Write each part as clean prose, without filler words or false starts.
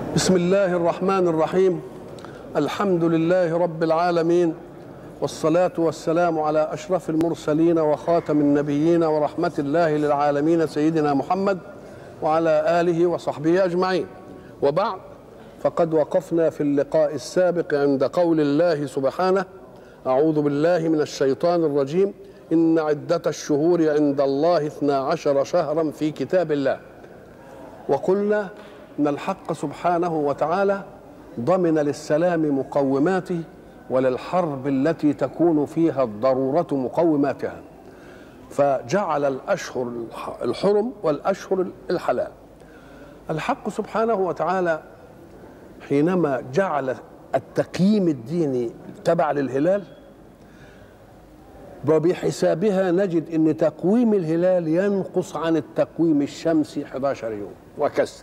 بسم الله الرحمن الرحيم. الحمد لله رب العالمين، والصلاة والسلام على أشرف المرسلين وخاتم النبيين ورحمة الله للعالمين سيدنا محمد وعلى آله وصحبه أجمعين. وبعد، فقد وقفنا في اللقاء السابق عند قول الله سبحانه: أعوذ بالله من الشيطان الرجيم، إن عدة الشهور عند الله 12 شهرا في كتاب الله. وقلنا إن الحق سبحانه وتعالى ضمن للسلام مقوماته وللحرب التي تكون فيها الضرورة مقوماتها، فجعل الأشهر الحرم والأشهر الحلال. الحق سبحانه وتعالى حينما جعل التقييم الديني تبع للهلال، وبحسابها نجد أن تقويم الهلال ينقص عن التقويم الشمسي 11 يوم وكسر.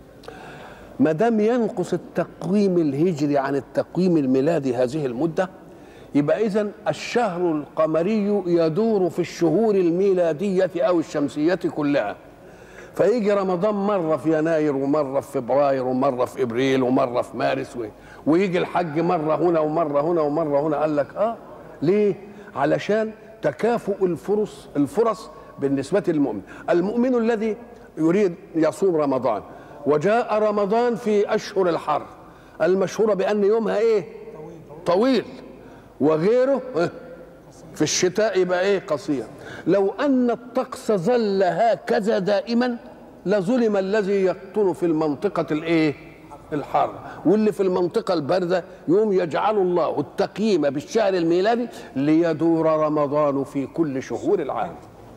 ما دام ينقص التقويم الهجري عن التقويم الميلادي هذه المدة، يبقى إذن الشهر القمري يدور في الشهور الميلادية أو الشمسية كلها. فيجي رمضان مرة في يناير، ومرة في فبراير، ومرة في إبريل، ومرة في مارس، ويجي الحج مرة هنا ومرة هنا ومرة هنا. قال لك ليه؟ علشان تكافؤ الفرص بالنسبة للمؤمن. المؤمن الذي يريد يصوم رمضان وجاء رمضان في أشهر الحر المشهورة بأن يومها طويل، وغيره في الشتاء يبقى قصير. لو أن الطقس ظل هكذا دائما لظلم الذي يقطن في المنطقة الحر، واللي في المنطقة الباردة يوم يجعل الله التقييم بالشهر الميلادي ليدور رمضان في كل شهور العام.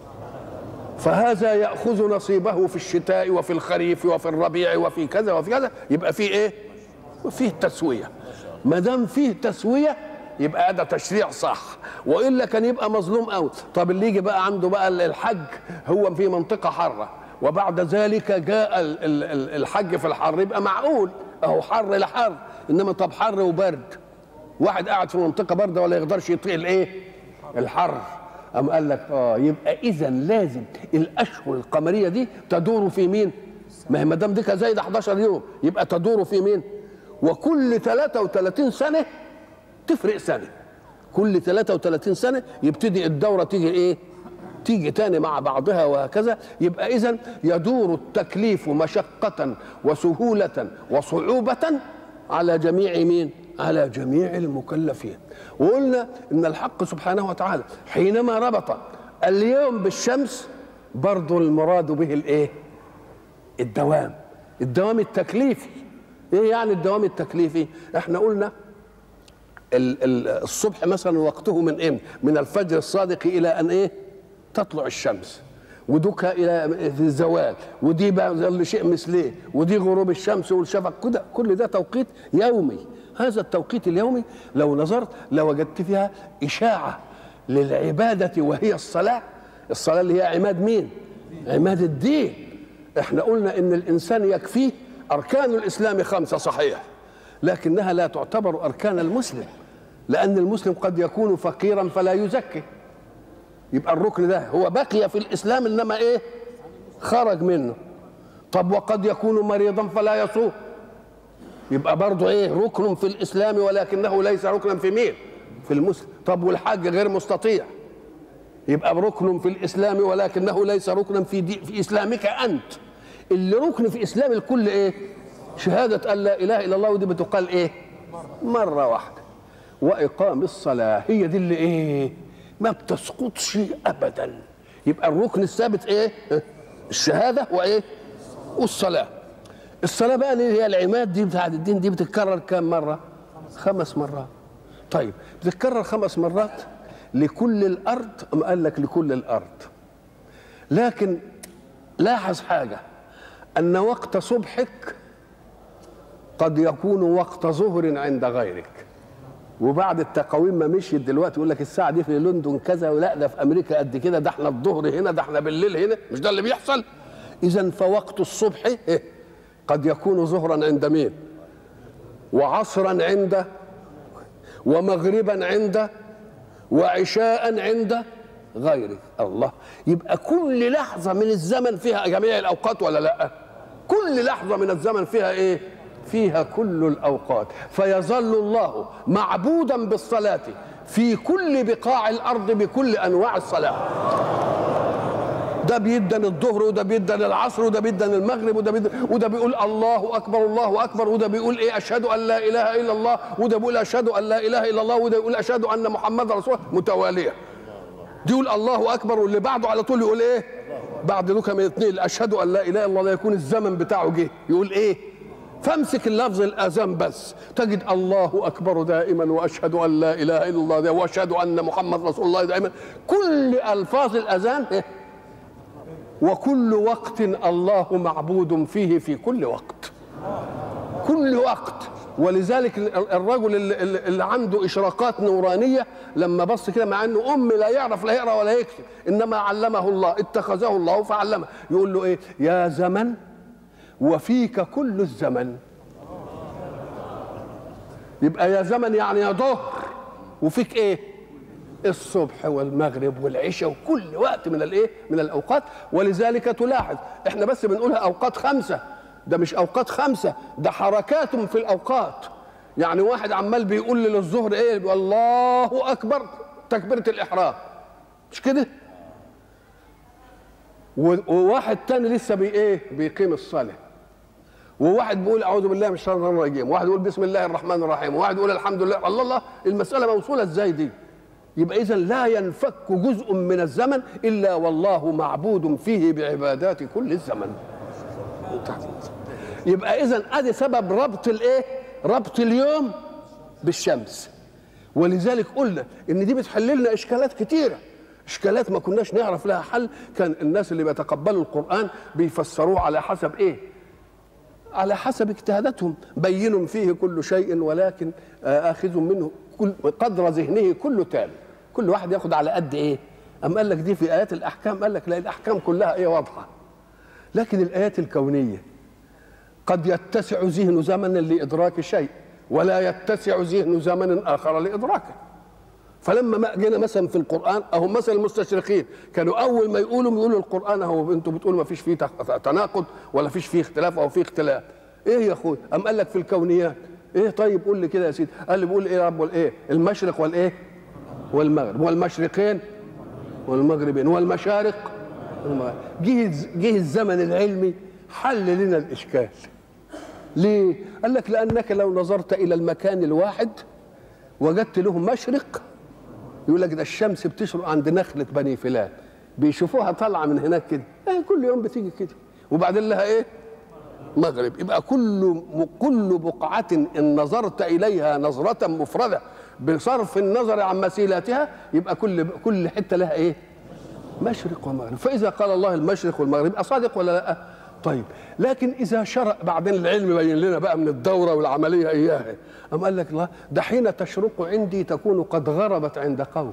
فهذا يأخذ نصيبه في الشتاء وفي الخريف وفي الربيع وفي كذا وفي كذا. يبقى فيه فيه تسوية. ما دام فيه تسوية يبقى هذا تشريع صح، وإلا كان يبقى مظلوم قوي. طب اللي يجي بقى عنده بقى الحج هو في منطقة حارة، وبعد ذلك جاء الحج في الحر، يبقى معقول اهو حر لحر. انما طب حر وبرد، واحد قاعد في منطقة باردة ولا يقدرش يطيق الحر. أم قال لك يبقى إذا لازم الأشهر القمرية دي تدور في مين؟ ما دام دي زايدة 11 يوم يبقى تدور في مين؟ وكل 33 سنة تفرق سنة. كل 33 سنة يبتدي الدورة تيجي تاني مع بعضها وهكذا. يبقى إذن يدور التكليف مشقة وسهولة وصعوبة على جميع مين؟ على جميع المكلفين. وقلنا إن الحق سبحانه وتعالى حينما ربط اليوم بالشمس برضو المراد به الدوام التكليفي. ايه يعني الدوام التكليفي؟ احنا قلنا الصبح مثلا وقته من الفجر الصادق الى ان تطلع الشمس، ودك الى في الزوال، ودي بقى شيء مثله، ودي غروب الشمس والشفق كده. كل ده توقيت يومي. هذا التوقيت اليومي لو نظرت لوجدت فيها إشاعة للعبادة، وهي الصلاة اللي هي عماد مين؟ عماد الدين. احنا قلنا ان الانسان يكفيه اركان الاسلام 5 صحيح، لكنها لا تعتبر اركان المسلم، لان المسلم قد يكون فقيرا فلا يزكي. يبقى الركن ده هو بقي في الاسلام انما خرج منه. طب وقد يكون مريضا فلا يصوم، يبقى برضه ركن في الاسلام ولكنه ليس ركنا في مين؟ في المسلم. طب والحج غير مستطيع، يبقى ركن في الاسلام ولكنه ليس ركنا في اسلامك انت. اللي ركن في اسلام الكل شهاده ان لا اله الا الله، ودي بتقال مره واحده. واقام الصلاه، هي دي اللي ما بتسقطش ابدا. يبقى الركن الثابت الشهاده والصلاه. الصلاة بقى اللي هي العماد دي بتاعت الدين دي بتتكرر كم مرة؟ 5 مرات. طيب بتتكرر 5 مرات لكل الأرض. أم قال لك لكل الأرض، لكن لاحظ حاجة، أن وقت صبحك قد يكون وقت ظهر عند غيرك. وبعد التقاويم ما مشيت دلوقتي يقول لك الساعة دي في لندن كذا، ولا ده في أمريكا قد كده، ده احنا الظهر هنا، ده احنا بالليل هنا. مش ده اللي بيحصل؟ إذن فوقت الصبح قد يكون ظهرا عند مين؟ وعصرا عند، ومغربا عند، وعشاء عند غيره. الله، يبقى كل لحظة من الزمن فيها جميع الأوقات ولا لا؟ كل لحظة من الزمن فيها فيها كل الأوقات، فيظل الله معبودا بالصلاة في كل بقاع الأرض بكل أنواع الصلاة. ده بيدن الظهر، وده بيدن العصر، وده بيدن المغرب، وده بيقول الله أكبر الله أكبر، وده بيقول إيه أشهد أن لا إله إلا الله، وده بيقول أشهد أن لا إله إلا الله، وده يقول أشهد أن محمد رسول الله، متوالية. دي يقول الله أكبر، واللي بعده على طول يقول إيه؟ بعد ذوك من الاثنين أشهد أن لا إله إلا الله، لا يكون الزمن بتاعه جه يقول إيه؟ فامسك اللفظ الأذان بس تجد الله أكبر دائما، وأشهد أن لا إله إلا الله ده، وأشهد أن محمد رسول الله دائما. كل ألفاظ الأذان إيه؟ وكل وقت الله معبود فيه في كل وقت، كل وقت. ولذلك الرجل اللي عنده إشراقات نورانية لما بص كده، مع انه لا يعرف لا يقرا ولا يكتب، انما علمه الله، اتخذه الله فعلمه، يقول له ايه؟ يا زمن وفيك كل الزمن. يبقى يا زمن يعني يا ظهر، وفيك ايه؟ الصبح والمغرب والعشاء وكل وقت من الايه؟ من الاوقات. ولذلك تلاحظ احنا بس بنقولها اوقات خمسه، ده مش اوقات خمسه، ده حركات في الاوقات. يعني واحد عمال بيقول للظهر ايه؟ الله اكبر، تكبيره الاحرام، مش كده؟ وواحد تاني لسه بيقيم الصلاه، وواحد بيقول اعوذ بالله من الشيطان الرجيم، وواحد يقول بسم الله الرحمن الرحيم، وواحد يقول الحمد لله. الله الله، المساله موصوله ازاي دي؟ يبقى اذا لا ينفك جزء من الزمن الا والله معبود فيه بعبادات كل الزمن. يبقى اذا ادي سبب ربط الايه؟ ربط اليوم بالشمس. ولذلك قلنا ان دي بتحل لنا اشكالات كتيره، اشكالات ما كناش نعرف لها حل. كان الناس اللي بيتقبلوا القرآن بيفسروه على حسب ايه؟ على حسب اجتهاداتهم. بين فيه كل شيء ولكن آخذ منه قدر ذهنه كل تام. كل واحد ياخد على قد ايه؟ أم قال لك دي في آيات الأحكام، قال لك لا، الأحكام كلها ايه؟ واضحة. لكن الآيات الكونية قد يتسع ذهن زمن لإدراك شيء، ولا يتسع ذهن زمن آخر لإدراكه. فلما جينا مثلا في القرآن، أهو مثلا المستشرقين كانوا أول ما يقولوا القرآن أهو أنتوا بتقولوا ما فيش فيه تناقض ولا فيش فيه اختلاف أو فيه اختلاف. إيه يا أخوي؟ أم قال لك في الكونيات إيه؟ طيب قول لي كده يا سيدي. قال لي بيقول إيه يا رب؟ والإيه؟ المشرق والإيه؟ والمغرب، والمشرقين والمغربين والمشارق. جه الزمن العلمي حل لنا الإشكال. ليه؟ قال لك لأنك لو نظرت إلى المكان الواحد وجدت له مشرق، يقول لك ده الشمس بتشرق عند نخلة بني فلان، بيشوفوها طالعة من هناك كده، كل يوم بتيجي كده، وبعدين لها إيه؟ مغرب. يبقى كل بقعة إن نظرت إليها نظرة مفردة بصرف النظر عن مسيلاتها، يبقى كل حتة لها إيه؟ مشرق ومغرب. فإذا قال الله المشرق والمغرب يبقى صادق ولا لا؟ طيب، لكن إذا شرع بعدين العلم بين لنا بقى من الدورة والعملية إياها، أم قال لك لا، ده حين تشرق عندي تكون قد غربت عند قوم،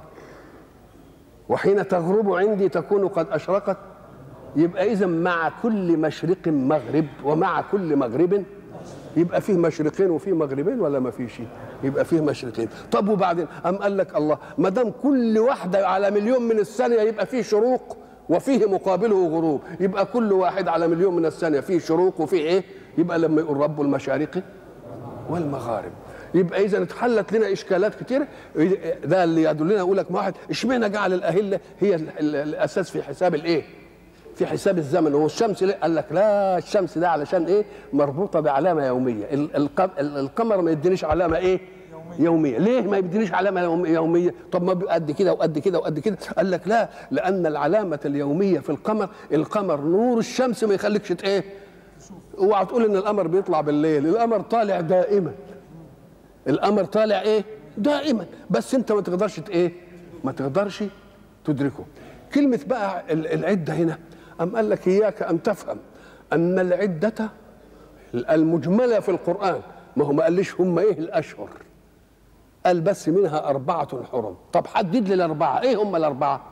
وحين تغرب عندي تكون قد أشرقت. يبقى إذا مع كل مشرق مغرب، ومع كل مغرب يبقى فيه مشرقين وفيه مغربين ولا ما فيش؟ يبقى فيه مشرقين. طب وبعدين أم قال لك الله، ما دام كل واحدة على مليون من الثانية يبقى فيه شروق وفيه مقابله غروب، يبقى كل واحد على مليون من الثانية فيه شروق وفيه ايه؟ يبقى لما يقول رب المشارق والمغارب، يبقى اذا اتحلت لنا اشكالات كتير. ده اللي يدلنا يقول لك واحد اشمعنى جعل الاهله هي الاساس في حساب الايه؟ في حساب الزمن. هو الشمس ليه؟ قال لك لا، الشمس ده علشان ايه؟ مربوطه بعلامه يوميه. القمر ما يدينيش علامه ايه؟ يوميه. ليه ما يدينيش علامه يوميه؟ طب ما قد كده وقد كده وقد كده. قال لك لا، لان العلامه اليوميه في القمر نور الشمس ما يخليكش ايه؟ اوعى تقول ان القمر بيطلع بالليل، القمر طالع دائما. القمر طالع ايه؟ دائما، بس انت ما تقدرش ايه؟ ما تقدرش تدركه. كلمه بقى العده هنا، أم قال لك إياك أن تفهم أن العدة المجملة في القرآن، ما هو ما قاليش هم إيه الأشهر، قال بس منها 4 حرم. طب حدد لي الأربعة، إيه هم الأربعة؟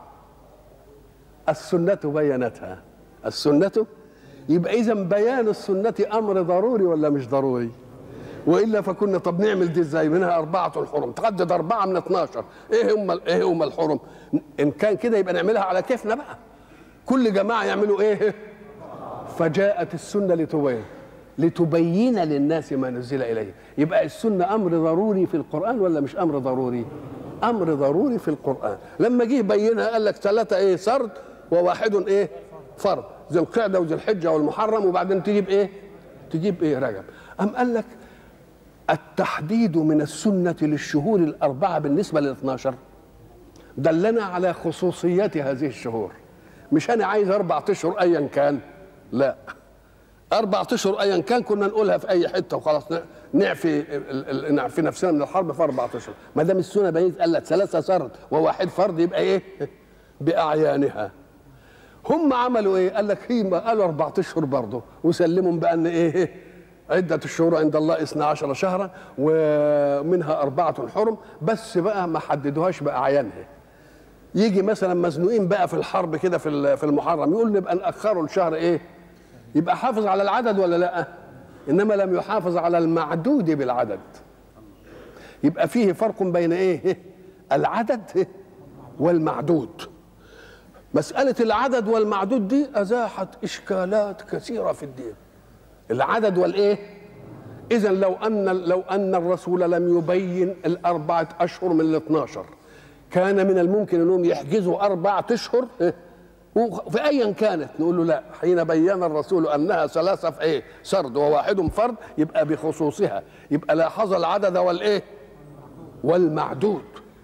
السنة بينتها. السنة، يبقى إذا بيان السنة أمر ضروري ولا مش ضروري؟ وإلا فكنا طب نعمل دي إزاي؟ منها 4 حرم، تحدد 4 من 12. إيه هم الحرم؟ إن كان كده يبقى نعملها على كيفنا بقى، كل جماعة يعملوا ايه؟ فجاءت السنة لتبين. لتبين للناس ما نزل اليه. يبقى السنه امر ضروري في القران ولا مش امر ضروري؟ امر ضروري في القران. لما جه بينها قال لك 3 ايه سرد وواحد ايه فرض، ذي القعده وذي الحجه والمحرم، وبعدين تجيب ايه رجب. قال لك التحديد من السنه للشهور الاربعه بالنسبه لل12 دلنا على خصوصيات هذه الشهور. مش انا عايز 4 اشهر ايا كان، لا، 4 اشهر ايا كان كنا نقولها في اي حته وخلاص، نعفي نفسنا من الحرب في 4 اشهر. ما دام السنه بينت قال لك 3 سرد وواحد فرض، يبقى ايه؟ باعيانها. هم عملوا ايه؟ قال لك هي قالوا 4 اشهر برضه، وسلموا بان ايه؟ عدة الشهور عند الله 12 شهرا ومنها 4 حرم، بس بقى ما حددوهاش باعيانها. يجي مثلا مزنوقين بقى في الحرب كده في المحرم، يقول نبقى نأخره لشهر ايه؟ يبقى حافظ على العدد ولا لا؟ انما لم يحافظ على المعدود بالعدد. يبقى فيه فرق بين ايه؟ العدد والمعدود. مسألة العدد والمعدود دي أزاحت إشكالات كثيرة في الدين. العدد والإيه؟ إذن لو أن الرسول لم يبين 4 أشهر من 12، كان من الممكن أنهم يحجزوا 4 أشهر في أيا كانت. نقول له لا، حين بين الرسول أنها 3 في إيه؟ سرد وواحد فرد، يبقى بخصوصها، يبقى لاحظ العدد والإيه؟ والمعدود.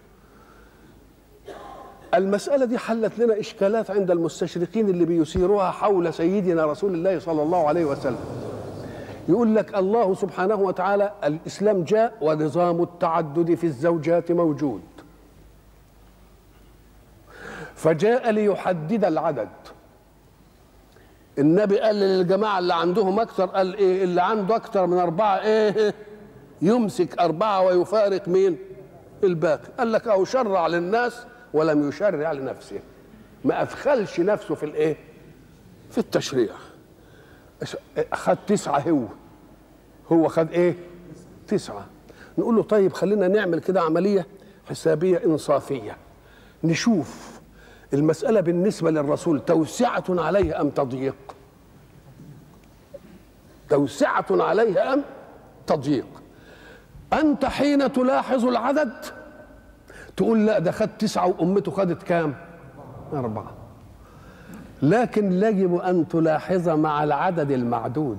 المسألة دي حلت لنا إشكالات عند المستشرقين اللي بيثيروها حول سيدنا رسول الله صلى الله عليه وسلم. يقول لك الله سبحانه وتعالى الإسلام جاء ونظام التعدد في الزوجات موجود، فجاء ليحدد العدد. النبي قال للجماعة اللي عندهم أكثر، قال إيه؟ اللي عنده أكثر من 4 إيه؟ يمسك 4 ويفارق مين؟ الباقي. قال لك أهو شرع للناس ولم يشرع لنفسه، ما أدخلش نفسه في الإيه؟ في التشريع. أخذ 9، هو خد إيه؟ 9. نقول له طيب خلينا نعمل كده عملية حسابية إنصافية، نشوف المسألة بالنسبة للرسول توسعة عليه أم تضييق؟ توسعة عليه أم تضييق؟ أنت حين تلاحظ العدد تقول لا، ده خد 9 وأمته خدت كام؟ 4. لكن يجب أن تلاحظ مع العدد المعدود.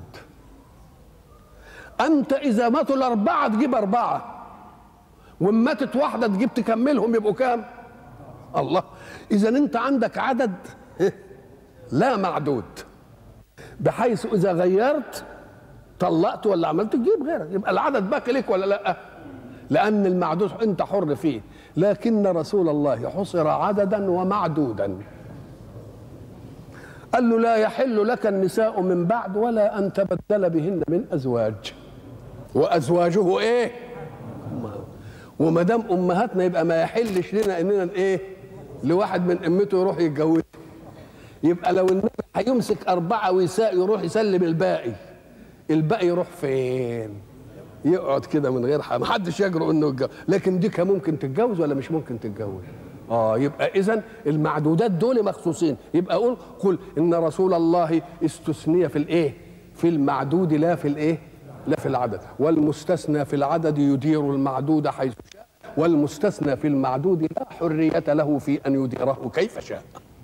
أنت إذا ماتوا ال4 تجيب 4، وإن ماتت واحدة تجيب تكملهم يبقوا كام؟ الله. إذا أنت عندك عدد لا معدود، بحيث إذا غيرت طلقت ولا عملت تجيب غيرك، يبقى العدد باقي لك ولا لا؟ لأن المعدود أنت حر فيه. لكن رسول الله حصر عددا ومعدودا، قال له لا يحل لك النساء من بعد ولا أن تبدل بهن من أزواج، وأزواجه إيه؟ وما دام أمهاتنا يبقى ما يحلش لنا إننا إيه؟ لواحد من أمته يروح يتجوز. يبقى لو النبي هيمسك 4 يروح يسلم الباقي يروح فين؟ يقعد كده من غير حاجه، محدش يجرؤ انه يتجوز. لكن دي كان ممكن تتجوز ولا مش ممكن تتجوز؟ يبقى اذا المعدودات دول مخصوصين. يبقى قل ان رسول الله استثني في الايه؟ في المعدود لا في الايه؟ لا في العدد. والمستثنى في العدد يدير المعدود حيث شاء، والمستثنى في المعدود لا حرية له في ان يديره كيف شاء.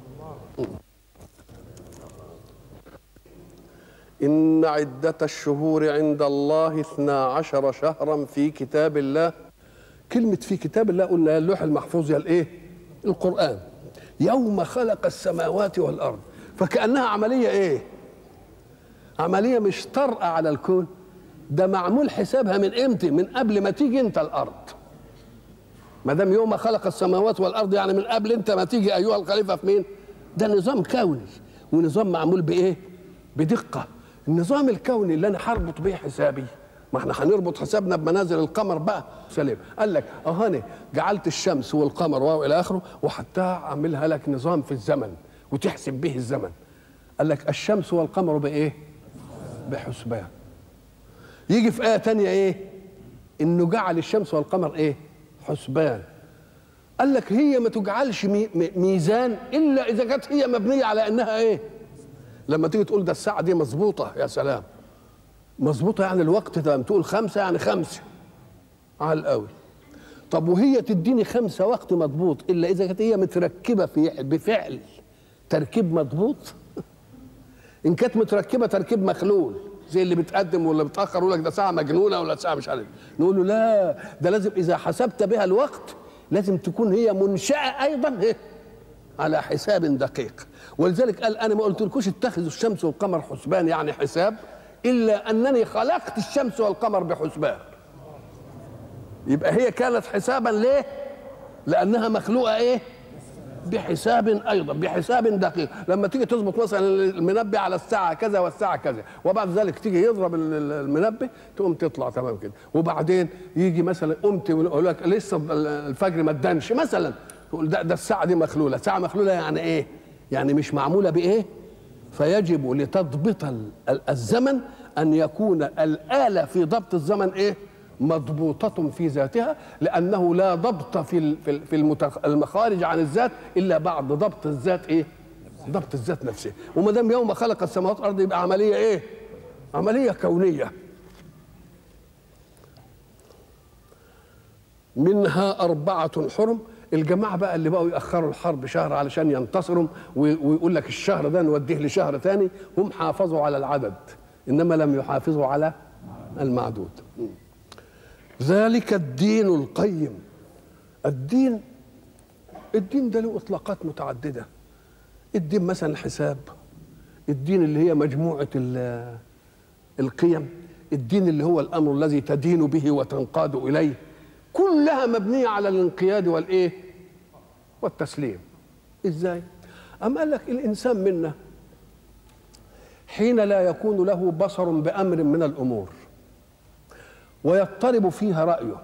إن عدة الشهور عند الله 12 شهرا في كتاب الله. كلمة في كتاب الله قلنا اللوح المحفوظ يا الإيه؟ القرآن. يوم خلق السماوات والأرض، فكأنها عملية إيه؟ عملية مش طارئة على الكون، ده معمول حسابها من إمتى؟ من قبل ما تيجي أنت الأرض. ما دام يوم خلق السماوات والأرض يعني من قبل أنت ما تيجي أيها الخليفة في مين؟ ده نظام كوني، ونظام معمول بإيه؟ بدقة. النظام الكوني اللي انا هربط بيه حسابي، ما احنا هنربط حسابنا بمنازل القمر بقى سليم. قال لك اهاني جعلت الشمس والقمر والى اخره، وحتى اعملها لك نظام في الزمن وتحسب به الزمن. قال لك الشمس والقمر بايه؟ بحسبان. يجي في ايه تانية ايه؟ انه جعل الشمس والقمر ايه؟ حسبان. قال لك هي ما تجعلش ميزان الا اذا كانت هي مبنيه على انها ايه؟ لما تيجي تقول ده الساعة دي مظبوطة، يا سلام، مظبوطه يعني الوقت ده تقول 5 يعني 5 على القوي. طب وهي تديني 5 وقت مضبوط الا اذا كانت هي متركبه بفعل تركيب مضبوط. ان كانت متركبه تركيب مخلول زي اللي بتقدم ولا بتاخر يقول لك ده ساعه مجنونه ولا ساعه مش عارف، نقول له لا، ده لازم اذا حسبت بها الوقت لازم تكون هي منشاه ايضا على حساب دقيق. ولذلك قال انا ما قلتلكوش اتخذوا الشمس والقمر حسبان يعني حساب، الا انني خلقت الشمس والقمر بحسبان. يبقى هي كانت حسابا ليه؟ لانها مخلوقه ايه؟ بحساب ايضا، بحساب دقيق. لما تيجي تظبط مثلا المنبه على الساعه كذا والساعه كذا، وبعد ذلك تيجي يضرب المنبه تقوم تطلع تمام كده، وبعدين يجي مثلا قمت يقول لك لسه الفجر ما ادنش مثلا، تقول ده الساعه دي مخلوله. ساعه مخلوله يعني ايه؟ يعني مش معموله بايه؟ فيجب لتضبط الزمن ان يكون الاله في ضبط الزمن ايه؟ مضبوطة في ذاتها، لأنه لا ضبط في المخارج عن الذات إلا بعد ضبط الذات إيه؟ ضبط الذات نفسه. وما دام يوم خلق السماوات والأرض يبقى عملية إيه؟ عملية كونية. منها 4 حرم. الجماعة بقى اللي بقوا يأخروا الحرب شهر علشان ينتصروا ويقول لك الشهر ده نوديه لشهر ثاني، هم حافظوا على العدد إنما لم يحافظوا على المعدود. ذلك الدين القيم. الدين ده له اطلاقات متعدده. الدين مثلا الحساب، الدين اللي هي مجموعه القيم، الدين اللي هو الامر الذي تدين به وتنقاد اليه، كلها مبنيه على الانقياد والايه؟ والتسليم. ازاي؟ أم قال لك الانسان منا حين لا يكون له بصر بامر من الامور ويضطرب فيها رأيه،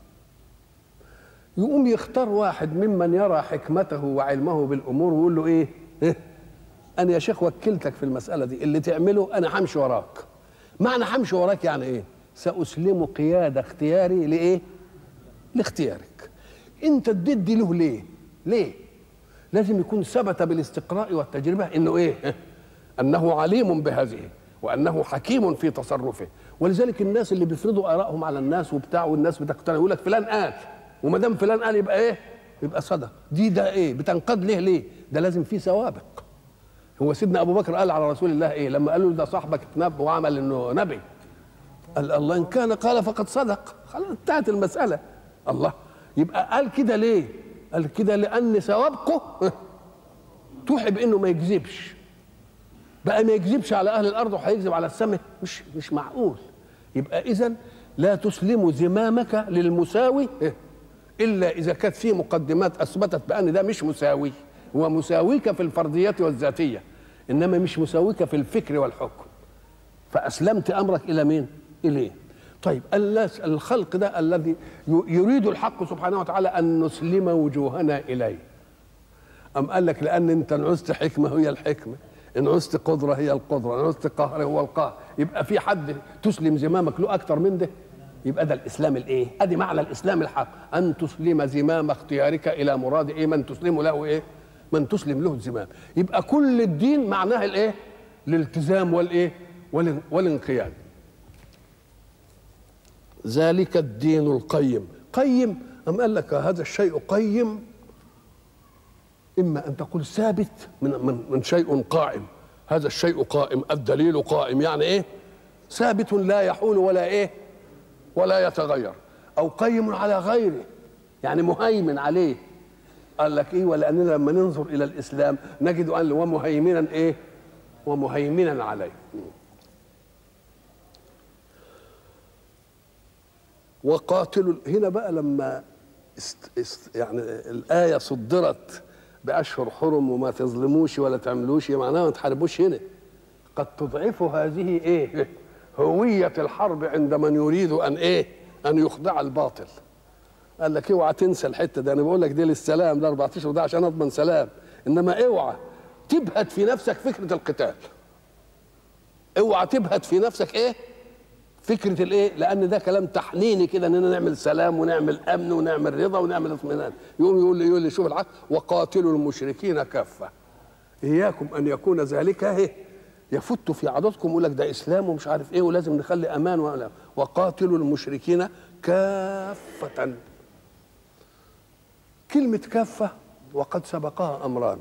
يقوم يختار واحد ممن يرى حكمته وعلمه بالأمور ويقول له إيه؟ أنا يا شيخ وكلتك في المسألة دي، اللي تعمله أنا همشي وراك. معنى همشي وراك يعني إيه؟ سأسلم قيادة اختياري لإيه؟ لاختيارك. أنت اديت دي له ليه؟ ليه؟ لازم يكون ثبت بالاستقراء والتجربة إنه إيه؟ أنه عليم بهذه وأنه حكيم في تصرفه. ولذلك الناس اللي بيفرضوا آرائهم على الناس وبتاع والناس بتقتنع يقول لك فلان قال، وما دام فلان قال يبقى ايه؟ يبقى صدق. ده ايه؟ بتنقاد ليه؟ ده لازم فيه سوابق. هو سيدنا ابو بكر قال على رسول الله ايه لما قالوا له ده صاحبك اتنبأ وعمل انه نبي؟ قال الله ان كان قال فقد صدق. خلاص انتهت المسألة. الله، يبقى قال كده ليه؟ قال كده لأن سوابقه توحب انه ما يكذبش. بقى ما يكذبش على اهل الارض وهيكذب على السماء؟ مش معقول. يبقى اذا لا تسلم زمامك للمساوي الا اذا كانت فيه مقدمات اثبتت بان ده مش مساوي، هو مساويك في الفرديات والذاتيه انما مش مساويك في الفكر والحكم. فاسلمت امرك الى مين؟ اليه. طيب الخلق ده الذي يريد الحق سبحانه وتعالى ان نسلم وجوهنا اليه. ام قال لك لان انت ان عزت حكمه هي الحكمه، ان عزت قدره هي القدره، ان عزت قهر هو القهر. يبقى في حد تسلم زمامك له اكتر من ده؟ يبقى ده الاسلام الايه؟ ادي معنى الاسلام الحق، ان تسلم زمام اختيارك الى مراد ايه؟ من تسلم له ايه؟ من تسلم له الزمام. يبقى كل الدين معناه الايه؟ الالتزام والايه؟ والانقياد. ذلك الدين القيم. قيم أم قال لك هذا الشيء قيم، إما أن تقول ثابت من شيء قائم، هذا الشيء قائم، الدليل قائم، يعني إيه؟ ثابت لا يحول ولا إيه؟ ولا يتغير. أو قيم على غيره، يعني مهيمن عليه. قال لك إيه؟ ولأننا لما ننظر إلى الإسلام نجد أن ومهيمنا إيه؟ ومهيمنا عليه. وقاتلوا. هنا بقى لما يعني الآية صدرت بأشهر حرم وما تظلموش ولا تعملوش، معناها ما تحاربوش. هنا قد تضعف هذه ايه؟ هوية الحرب عند من يريد ان ايه؟ ان يخضع الباطل. قال لك اوعى تنسى الحتة دي، انا بقول لك دي للسلام، ده 14 ده عشان اضمن سلام، انما اوعى تبهت في نفسك فكرة القتال. اوعى تبهت في نفسك ايه؟ فكرة الايه؟ لان ده كلام تحنيني كده اننا نعمل سلام ونعمل امن ونعمل رضا ونعمل اطمئنان. يقول لي شوف العقل، وقاتلوا المشركين كافة. اياكم ان يكون ذلك ايه؟ يفت في عضدكم يقول لك ده اسلام ومش عارف ايه ولازم نخلي امان وقاتلوا المشركين كافة. كلمة كافة وقد سبقها امران.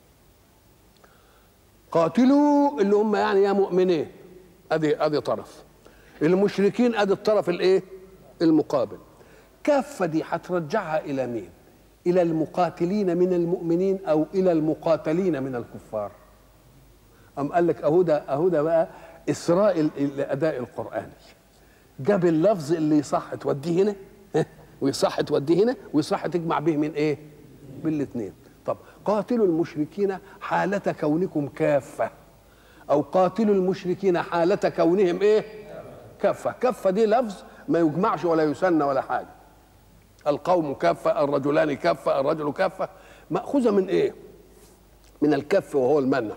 قاتلوا اللي هم يعني يا مؤمنين، ادي طرف، المشركين ادي الطرف الايه؟ المقابل. كافة دي هترجعها الى مين؟ الى المقاتلين من المؤمنين او الى المقاتلين من الكفار؟ أم قال لك اهو ده بقى اسراء الاداء القراني. جاب اللفظ اللي يصح توديه هنا ويصح توديه هنا ويصح تجمع به من ايه؟ بالاثنين. طب قاتلوا المشركين حالة كونكم كافة، او قاتلوا المشركين حالة كونهم ايه؟ كافة. كافة دي لفظ ما يجمعش ولا يسنى ولا حاجة. القوم كافة، الرجلان كافة، الرجل كافة، مأخوذة من ايه؟ من الكف وهو المنع.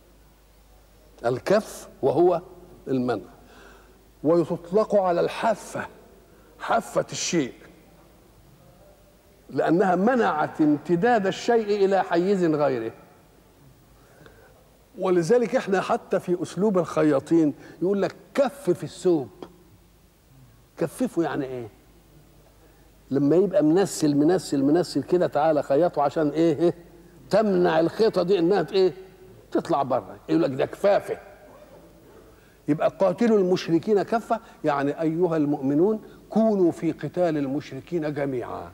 الكف وهو المنع. ويطلق على الحافة، حافة الشيء، لأنها منعت امتداد الشيء إلى حيز غيره. ولذلك احنا حتى في أسلوب الخياطين يقول لك كفف الثوب. كففه يعني ايه؟ لما يبقى منسل كده تعالى خيطه عشان ايه؟ تمنع الخيطة دي انها ايه؟ تطلع بره. يقول لك ده كفافه. يبقى قاتلوا المشركين كفة، يعني أيها المؤمنون كونوا في قتال المشركين جميعا،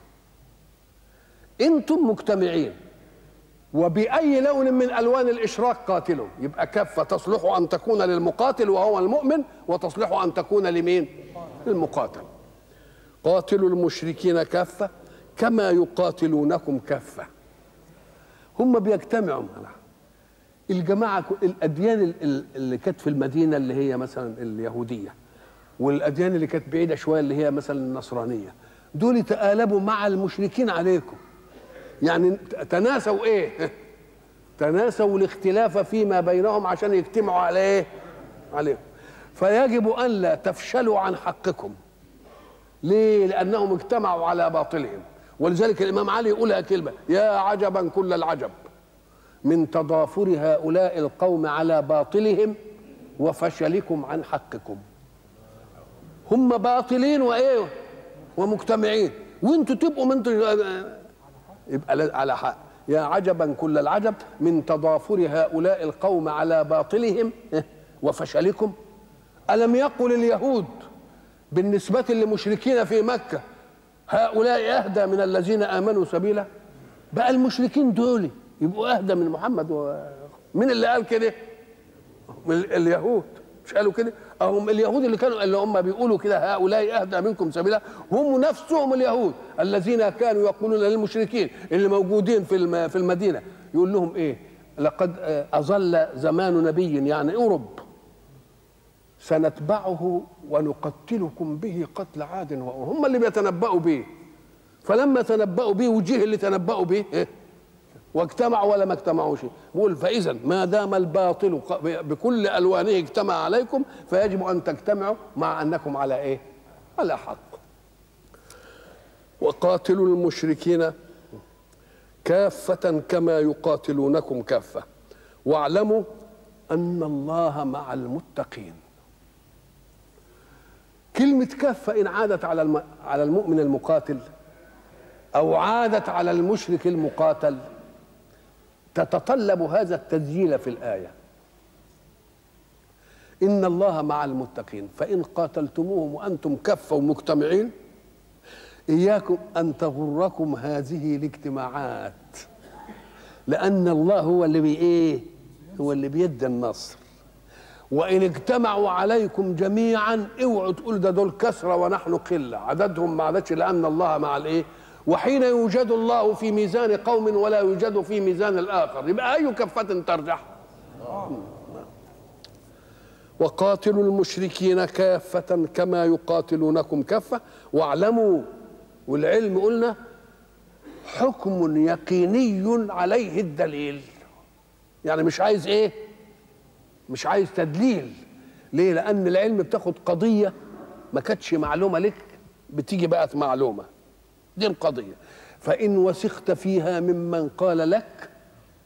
انتم مجتمعين وبأي لون من ألوان الإشراك قاتلوا. يبقى كفة تصلح أن تكون للمقاتل وهو المؤمن، وتصلح أن تكون لمين؟ للمقاتل. قاتلوا المشركين كفة كما يقاتلونكم كفة. هم بيجتمعوا الجماعة. الأديان اللي كانت في المدينة اللي هي مثلا اليهودية، والأديان اللي كانت بعيدة شوية اللي هي مثلا النصرانية، دول تآلبوا مع المشركين عليكم. يعني تناسوا ايه؟ تناسوا الاختلاف فيما بينهم عشان يجتمعوا على ايه؟ عليهم. فيجب أن لا تفشلوا عن حقكم. ليه؟ لأنهم اجتمعوا على باطلهم. ولذلك الإمام علي يقولها كلمة: يا عجبا كل العجب من تضافر هؤلاء القوم على باطلهم وفشلكم عن حقكم. هم باطلين وايه؟ ومجتمعين، وانتوا تبقوا من يبقى على حق. يا عجبا كل العجب من تضافر هؤلاء القوم على باطلهم وفشلكم. ألم يقل اليهود بالنسبة للمشركين في مكة هؤلاء أهدى من الذين آمنوا سبيلا؟ بقى المشركين دول يبقوا أهدى من محمد. من اللي قال كده؟ من اليهود. مش قالوا كده؟ هم اليهود اللي هم بيقولوا كده هؤلاء أهدى منكم سبيلا، هم نفسهم اليهود الذين كانوا يقولون للمشركين اللي موجودين في المدينة، يقول لهم إيه؟ لقد أظل زمان نبي يعني أوروب سنتبعه ونقتلكم به قتل عاد وأوروب. هم اللي بيتنبأوا به. فلما تنبأوا به وجه اللي تنبأوا به إيه؟ واجتمعوا ولا ما اجتمعوش. بقول فإذا ما دام الباطل بكل ألوانه اجتمع عليكم فيجب أن تجتمعوا مع أنكم على إيه؟ على حق. وقاتلوا المشركين كافة كما يقاتلونكم كافة واعلموا أن الله مع المتقين. كلمة كافة إن عادت على المؤمن المقاتل أو عادت على المشرك المقاتل تتطلب هذا التسجيل في الآية: إن الله مع المتقين فإن قاتلتموهم وأنتم كفة ومجتمعين إياكم أن تغركم هذه الاجتماعات، لأن الله هو اللي هو اللي بيدي النصر. وإن اجتمعوا عليكم جميعا اوعوا تقول ده دول كثرة ونحن قلة، عددهم ما عددش، لأن الله مع الإيه؟ وحين يوجد الله في ميزان قوم ولا يوجد في ميزان الآخر يبقى أي كفة ترجح؟ وقاتلوا المشركين كافة كما يقاتلونكم كافة واعلموا. والعلم قلنا حكم يقيني عليه الدليل، يعني مش عايز ايه؟ مش عايز تدليل. ليه؟ لأن العلم بتاخد قضية ما كانتش معلومة لك بتيجي بقت معلومة، دي القضية. فإن وسخت فيها ممن قال لك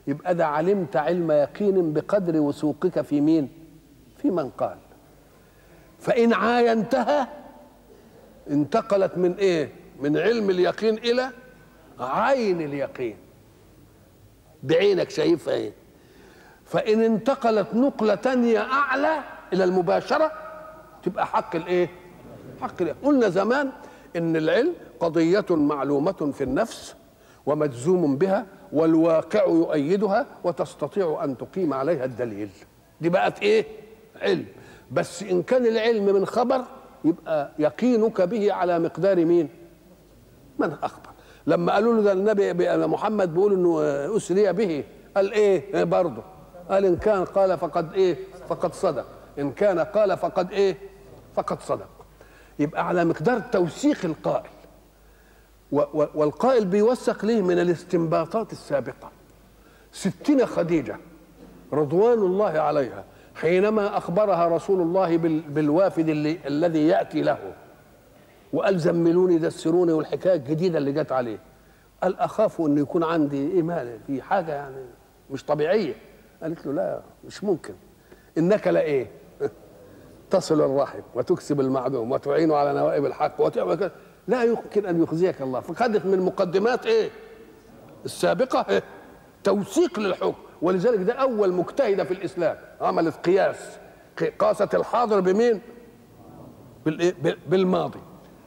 يبقى ده علمت علم يقين بقدر وثوقك في مين؟ في من قال. فإن عاينتها انتقلت من ايه؟ من علم اليقين الى عين اليقين، بعينك شايفها ايه. فإن انتقلت نقلة تانية أعلى إلى المباشرة تبقى حق الإيه؟ حق اليقين. قلنا زمان إن العلم قضية معلومة في النفس ومجزوم بها والواقع يؤيدها وتستطيع أن تقيم عليها الدليل. دي بقت إيه؟ علم. بس إن كان العلم من خبر يبقى يقينك به على مقدار مين؟ من أخبر. لما قالوا له ده النبي محمد بيقول إنه أسري به، قال إيه برضه؟ قال إن كان قال فقد إيه؟ فقد صدق. إن كان قال فقد إيه؟ فقد صدق. يبقى على مقدار توثيق القائل. والقائل بيوثق ليه؟ من الاستنباطات السابقة. ستنا خديجة رضوان الله عليها حينما أخبرها رسول الله بالوافد الذي يأتي له وقال زملوني دسروني والحكاية الجديدة اللي جت عليه، قال أخاف أن يكون عندي إيمان في حاجة يعني مش طبيعية. قالت له لا مش ممكن، إنك لا إيه تصل الرحم وتكسب المعدوم وتعين على نوائب الحق لا يمكن أن يخزيك الله. فخدت من مقدمات إيه السابقة إيه؟ توثيق للحكم. ولذلك ده أول مجتهدة في الإسلام عملت قياس، قاست الحاضر بمين؟ بالماضي.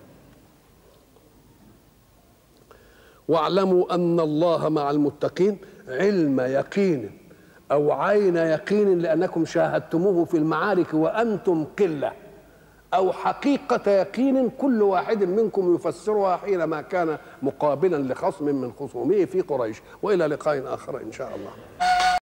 واعلموا أن الله مع المتقين علم يقين أو عين يقين لأنكم شاهدتموه في المعارك وأنتم قلة، أو حقيقة يقين كل واحد منكم يفسرها حينما كان مقابلا لخصم من خصومه في قريش. وإلى لقاء آخر إن شاء الله.